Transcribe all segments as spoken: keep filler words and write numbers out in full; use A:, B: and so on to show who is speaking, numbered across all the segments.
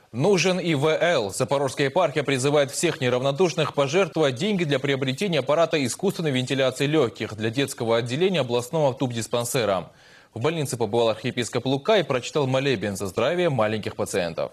A: Нужен И В Л. Запорожская епархия призывает всех неравнодушных пожертвовать деньги для приобретения аппарата искусственной вентиляции легких для детского отделения областного тубдиспансера. В больнице побывал архиепископ Лука и прочитал молебен за здравие маленьких пациентов.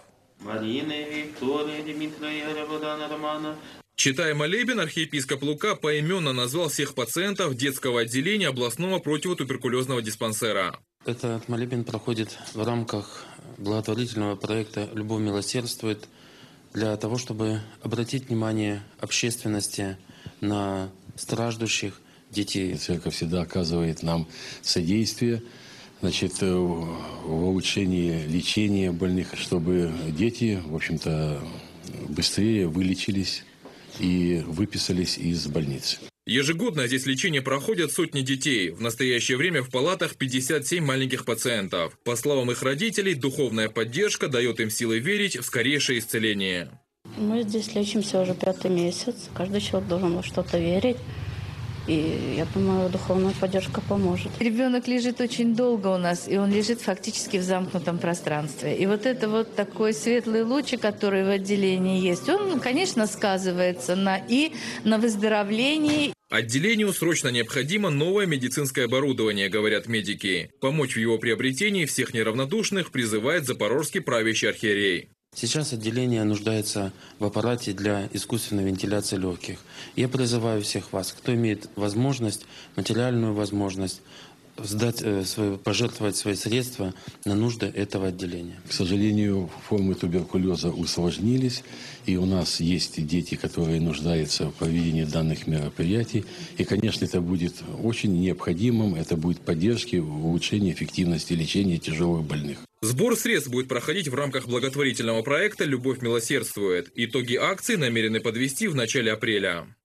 A: Читая молебен, архиепископ Лука поименно назвал всех пациентов детского отделения областного противотуберкулезного диспансера.
B: Этот молебен проходит в рамках благотворительного проекта «Любовь милосердствует» для того, чтобы обратить внимание общественности на страждущих детей.
C: Церковь всегда оказывает нам содействие, значит, в улучшении лечения больных, чтобы дети, в общем-то, быстрее вылечились и выписались из больницы.
A: Ежегодно здесь лечение проходят сотни детей. В настоящее время в палатах пятьдесят семь маленьких пациентов. По словам их родителей, духовная поддержка дает им силы верить в скорейшее исцеление.
D: Мы здесь лечимся уже пятый месяц. Каждый человек должен во что-то верить. И я думаю, духовная поддержка поможет.
E: Ребенок лежит очень долго у нас, и он лежит фактически в замкнутом пространстве. И вот это вот такой светлый лучик, который в отделении есть, он, конечно, сказывается на и на выздоровлении.
A: Отделению срочно необходимо новое медицинское оборудование, говорят медики. Помочь в его приобретении всех неравнодушных призывает запорожский правящий архиерей.
B: Сейчас отделение нуждается в аппарате для искусственной вентиляции легких. Я призываю всех вас, кто имеет возможность, материальную возможность, сдать, э, свое, пожертвовать свои средства на нужды этого отделения.
C: К сожалению, формы туберкулеза усложнились, и у нас есть дети, которые нуждаются в проведении данных мероприятий. И, конечно, это будет очень необходимым, это будет поддержки в улучшении эффективности лечения тяжелых больных.
A: Сбор средств будет проходить в рамках благотворительного проекта «Любовь милосердствует». Итоги акции намерены подвести в начале апреля.